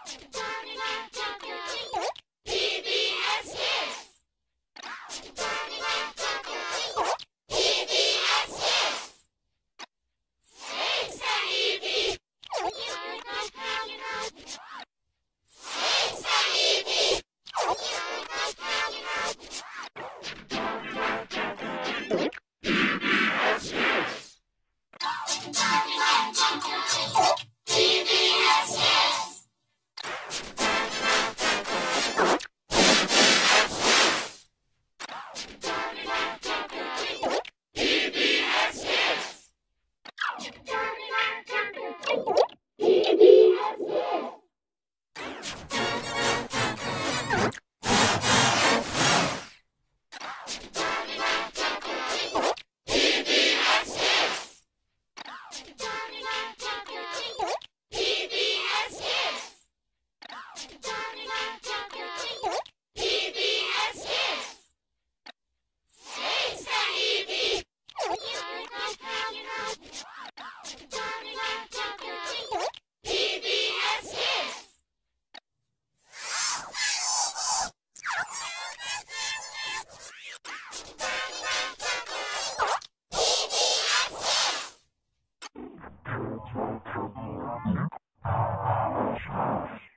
PBS Kids! PBS Kids! Snakes and Evie! Snakes and Evie! PBS Kids! PBS Kids! PBS Kids! PBS Kids! PBS Kids! PBS Kids! Snakes and Evie! PBS Kids! PBS Kids!